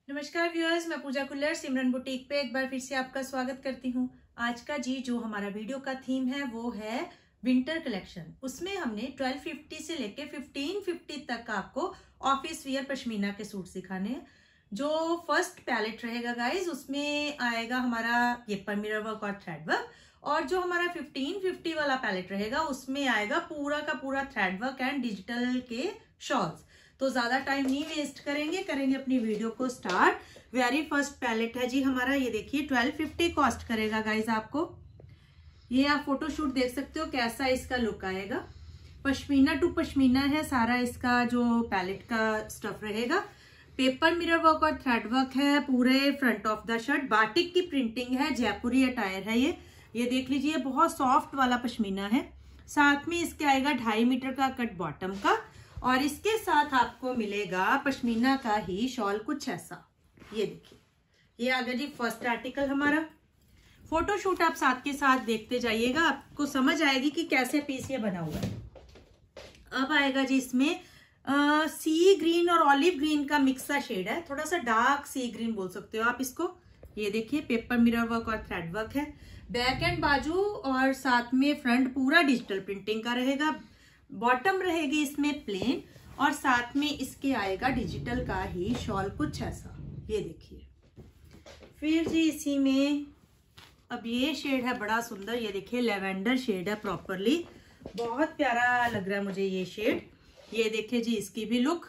नमस्कार व्यूअर्स, मैं पूजा कुल्लर सिमरन बुटीक पे एक बार फिर से आपका स्वागत करती हूँ। आज का जो हमारा वीडियो का थीम है वो है विंटर कलेक्शन। उसमें हमने 1250 से लेके 1550 तक आपको ऑफिस वियर पश्मीना के सूट सिखाने हैं। जो फर्स्ट पैलेट रहेगा गाइज, उसमें आएगा हमारा ये पर मिरर वर्क और थ्रेड वर्क, और जो हमारा 1550 वाला पैलेट रहेगा उसमें आएगा पूरा का पूरा थ्रेड वर्क एंड डिजिटल के शॉल्स। तो ज्यादा टाइम नहीं वेस्ट करेंगे अपनी वीडियो को स्टार्ट। वेरी फर्स्ट पैलेट है जी हमारा, ये देखिए 1250 कॉस्ट करेगा गाइज आपको। ये आप फोटोशूट देख सकते हो कैसा इसका लुक आएगा। पश्मीना टू पश्मीना है सारा इसका जो पैलेट का स्टफ रहेगा। पेपर मिरर वर्क और थ्रेड वर्क है पूरे front of the shirt. Batik की प्रिंटिंग है, जयपुरी अटायर है ये देख लीजिए, बहुत सॉफ्ट वाला पश्मीना है। साथ में इसके आएगा 2.5 मीटर का कट बॉटम का, और इसके साथ आपको मिलेगा पश्मीना का ही शॉल कुछ ऐसा। ये देखिए, ये आ गया जी फर्स्ट आर्टिकल हमारा। फोटोशूट आप साथ के साथ देखते जाइएगा, आपको समझ आएगी कि कैसे पीस ये बना हुआ है। अब आएगा जी इसमें सी ग्रीन और ऑलिव ग्रीन का मिक्स सा शेड है, थोड़ा सा डार्क सी ग्रीन बोल सकते हो आप इसको। ये देखिए पेपर मिरर वर्क और थ्रेड वर्क है। बैक एंड बाजू और साथ में फ्रंट पूरा डिजिटल प्रिंटिंग का रहेगा। बॉटम रहेगी इसमें प्लेन, और साथ में इसके आएगा डिजिटल का ही शॉल कुछ ऐसा। ये देखिए, फिर जी इसी में अब ये शेड है बड़ा सुंदर, ये देखिए लेवेंडर शेड है प्रॉपरली, बहुत प्यारा लग रहा है मुझे ये शेड। ये देखिए जी इसकी भी लुक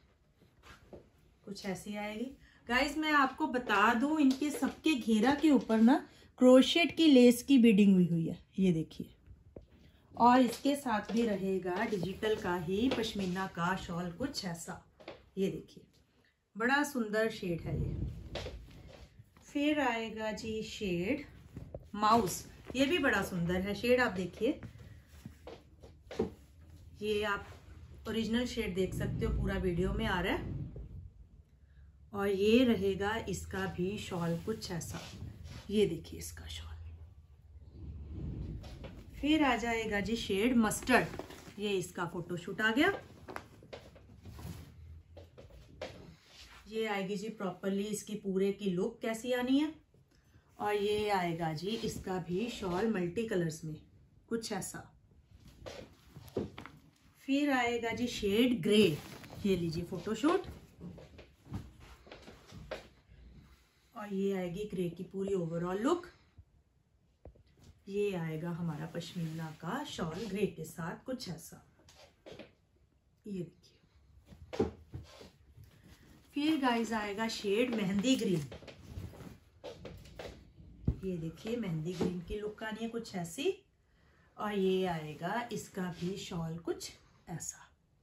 कुछ ऐसी आएगी। गाइस मैं आपको बता दूं, इनके सबके घेरा के ऊपर ना क्रोशेट की लेस की बीडिंग हुई है, ये देखिए। और इसके साथ भी रहेगा डिजिटल का ही पश्मीना का शॉल कुछ ऐसा। ये देखिए बड़ा सुंदर शेड है ये। फिर आएगा जी शेड माउस, ये भी बड़ा सुंदर है शेड, आप देखिए। ये आप ओरिजिनल शेड देख सकते हो, पूरा वीडियो में आ रहा है। और ये रहेगा इसका भी शॉल कुछ ऐसा। ये देखिए इसका शॉल। फिर आ जाएगा जी शेड मस्टर्ड, ये इसका फोटोशूट आ गया। ये आएगी जी प्रॉपरली इसकी पूरे की लुक कैसी आनी है। और ये आएगा जी इसका भी शॉल मल्टी कलर्स में कुछ ऐसा। फिर आएगा जी शेड ग्रे, ये लीजिए फोटोशूट। और ये आएगी ग्रे की पूरी ओवरऑल लुक। ये आएगा हमारा पश्मीना का शॉल ग्रे के साथ कुछ ऐसा। ये देखिए। फिर गाइस आएगा शेड मेहंदी ग्रीन, ये देखिए मेहंदी ग्रीन की लुक आनी है कुछ ऐसी। और ये आएगा इसका भी शॉल कुछ ऐसा।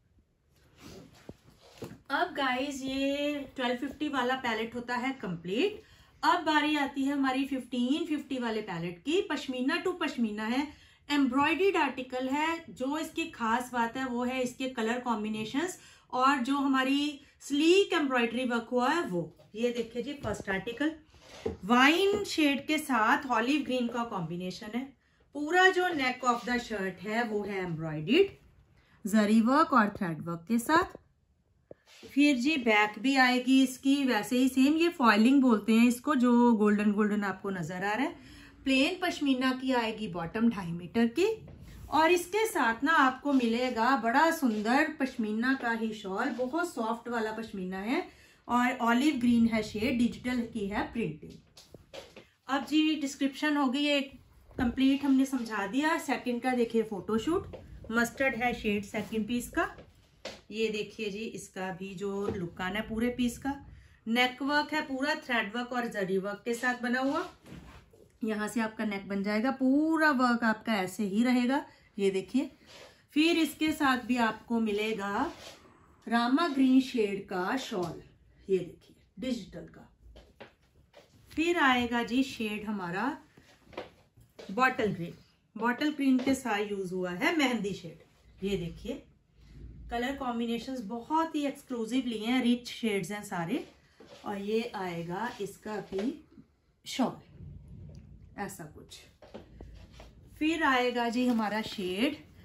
अब गाइस ये 1250 वाला पैलेट होता है कंप्लीट। अब बारी आती है हमारी 1550 वाले पैलेट की। पश्मीना टू पश्मीना है, एम्ब्रॉयडर्ड आर्टिकल है। जो इसकी खास बात है वो है इसके कलर कॉम्बिनेशंस, और जो हमारी स्लीक एम्ब्रॉयडरी वर्क हुआ है वो। ये देखिए जी फर्स्ट आर्टिकल, वाइन शेड के साथ ऑलिव ग्रीन का कॉम्बिनेशन है। पूरा जो नेक ऑफ द शर्ट है वो है एम्ब्रॉयडर्ड जरी वर्क और थ्रेड वर्क के साथ। फिर जी बैक भी आएगी इसकी वैसे ही सेम, ये फॉइलिंग बोलते हैं इसको, जो गोल्डन गोल्डन आपको नजर आ रहा है। प्लेन पश्मीना की आएगी बॉटम 2.5 मीटर की, और इसके साथ ना आपको मिलेगा बड़ा सुंदर पश्मीना का ही शॉल। बहुत सॉफ्ट वाला पश्मीना है और ऑलिव ग्रीन है शेड, डिजिटल की है प्रिंटिंग। अब जी डिस्क्रिप्शन हो गई एक कंप्लीट, हमने समझा दिया। सेकंड का देखिए फोटोशूट, मस्टर्ड है शेड सेकंड पीस का। ये देखिए जी इसका भी जो लुक आना है पूरे पीस का। नेक वर्क है पूरा थ्रेड वर्क और जरी वर्क के साथ बना हुआ। यहाँ से आपका नेक बन जाएगा, पूरा वर्क आपका ऐसे ही रहेगा, ये देखिए। फिर इसके साथ भी आपको मिलेगा रामा ग्रीन शेड का शॉल, ये देखिए डिजिटल का। फिर आएगा जी शेड हमारा बॉटल ग्रीन, बॉटल ग्रीन के साथ यूज हुआ है मेहंदी शेड। ये देखिए कलर कॉम्बिनेशंस बहुत ही एक्सक्लूसिव लिए हैं, रिच शेड्स हैं सारे। और ये आएगा इसका भी शॉल ऐसा कुछ। फिर आएगा जी हमारा शेड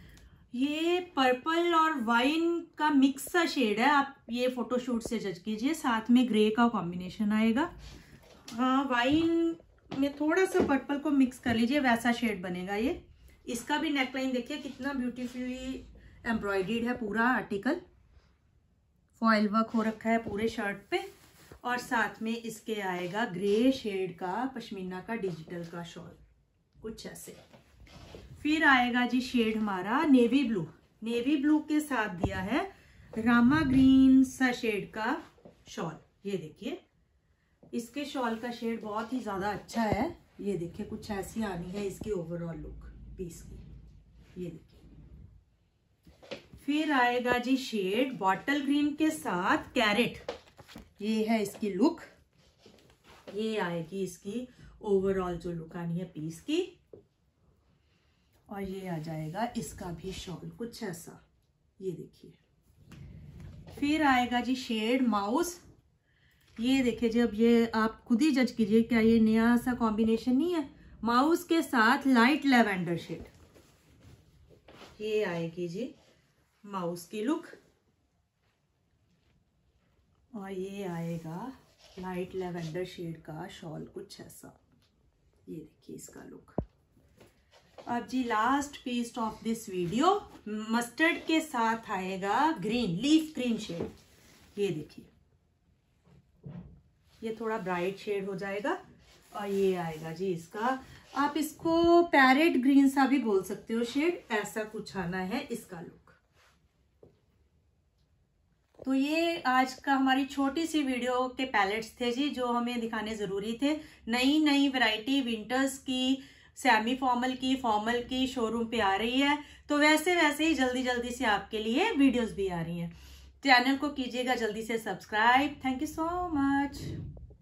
ये पर्पल और वाइन का मिक्स सा शेड है, आप ये फोटोशूट से जज कीजिए। साथ में ग्रे का कॉम्बिनेशन आएगा। हाँ, वाइन में थोड़ा सा पर्पल को मिक्स कर लीजिए, वैसा शेड बनेगा ये। इसका भी नेकलाइन देखिए कितना ब्यूटीफुली एम्ब्रॉयडर्ड है, पूरा आर्टिकल फॉयल वर्क हो रखा है पूरे शर्ट पे। और साथ में इसके आएगा ग्रे शेड का पश्मीना का डिजिटल का शॉल, कुछ ऐसे। फिर आएगा जी शेड हमारा नेवी ब्लू। नेवी ब्लू के साथ दिया है रामा ग्रीन सा शेड का शॉल। ये देखिए, इसके शॉल का शेड बहुत ही ज्यादा अच्छा है। ये देखिए, कुछ ऐसी आनी है इसकी ओवरऑल लुक पीस की। ये देखिए। फिर आएगा जी शेड बॉटल ग्रीन के साथ कैरेट। ये है इसकी लुक। ये आएगी इसकी ओवरऑल जो लुक आनी है पीस की। और ये आ जाएगा इसका भी शॉल, कुछ ऐसा। ये देखिए। फिर आएगा जी शेड माउस। ये देखिए, जब ये आप खुद ही जज कीजिए, क्या ये नया सा कॉम्बिनेशन नहीं है। माउस के साथ लाइट लेवेंडर शेड। ये आएगी जी माउस की लुक। और ये आएगा लाइट लेवेंडर शेड का शॉल, कुछ ऐसा। ये देखिए इसका लुक। अब जी last piece of this video, mustard के साथ आएगा ग्रीन, लीफ ग्रीन शेड। ये देखिए, ये थोड़ा ब्राइट शेड हो जाएगा। और ये आएगा जी इसका, आप इसको पैरेट ग्रीन सा भी बोल सकते हो शेड, ऐसा कुछ आना है इसका लुक। तो ये आज का हमारी छोटी सी वीडियो के पैलेट्स थे जी, जो हमें दिखाने जरूरी थे। नई नई वैरायटी विंटर्स की, सेमी फॉर्मल की, फॉर्मल की शोरूम पे आ रही है। तो वैसे वैसे ही जल्दी जल्दी से आपके लिए वीडियोस भी आ रही हैं। चैनल को कीजिएगा जल्दी से subscribe. Thank you so much.